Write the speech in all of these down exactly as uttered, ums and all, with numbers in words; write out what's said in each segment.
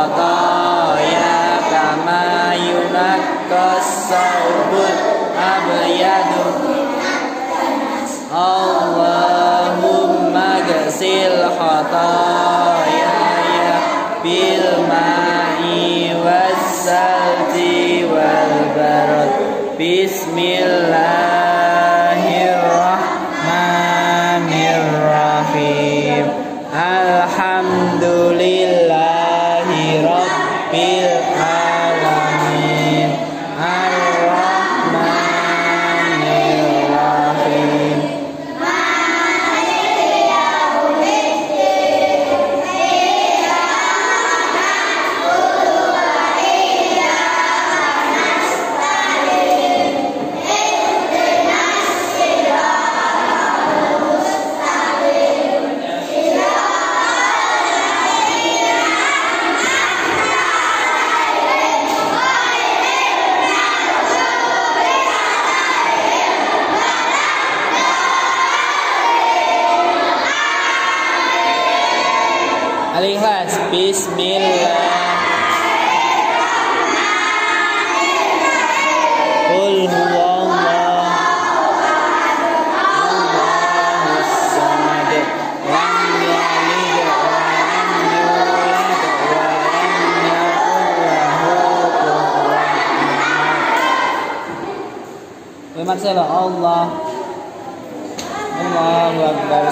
khataya kama yunaqqa as-saubul abyadu. Allahumma ghsil khataya bil ma'i was-salji wal barad. Bismillahirrahmanirrahim. Alhamdulillahi rabbil alamin. Ar-Rahmanir-Rahim. Al-Ikhlas. Bismillah. Qul huwallah Allahus samad. Lam yalid wa lam yulad wa lam yakul lahu kufuwan ahad. Maksudnya Allah. Allahu Akbar.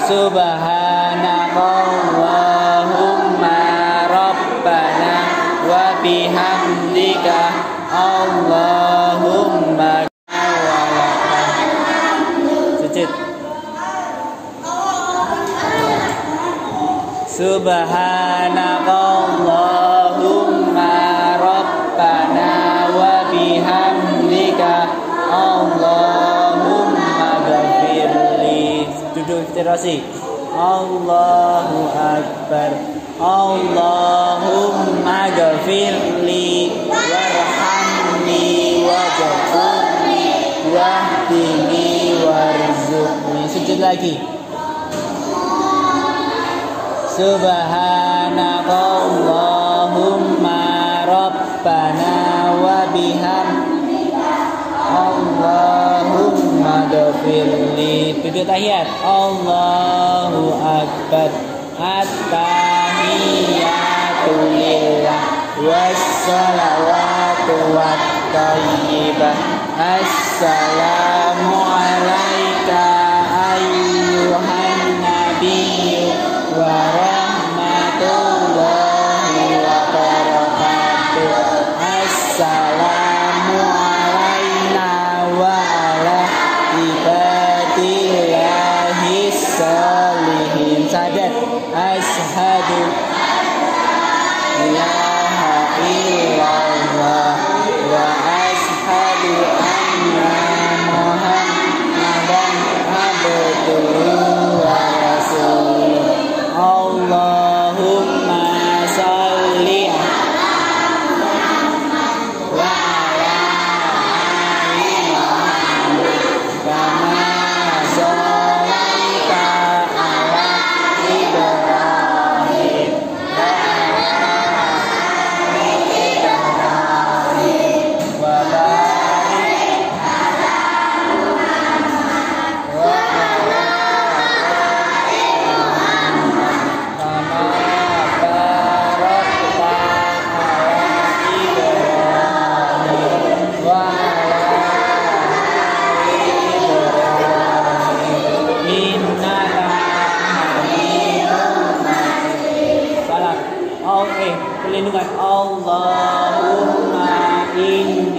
Subhanakallahumma rabbana wa bihamdika Allahumma walakal sujud. Subhanakallahumma rabbana wa bihamdika Allahumma ghafirli. Duduk terasi. Allahu Akbar. Allahumma ghafirli warhamni waj'alni wahdini warzuqni. Sujud lagi. Subhanakallahumma rabbana wa bihamdika Allahumma ghafirli. Duduk tahiyat. Allahu Akbar. At-tahiyatu lillah wassalawatu wat-thayyibah. Assalamu alaika ayyuhan nabiyyu wa rahmatullahi wa barakatuh. Assalamu alaina wa ala ibadillahi salihin. Sadat. Ashhadu ilaha illallah wa ashhadu anna muhammadan abduhu wa rasuluh. Allahumma salli wa ala ali Muhammad kama shallaita ala Ibrahim wa ala ali Ibrahim wa barik wa ala ali Muhammad kama barakta ala Ibrahim wa ala ali Ibrahim innaka hamidum majid. Salam. Oh, eh, perlindungan. Allahumma inni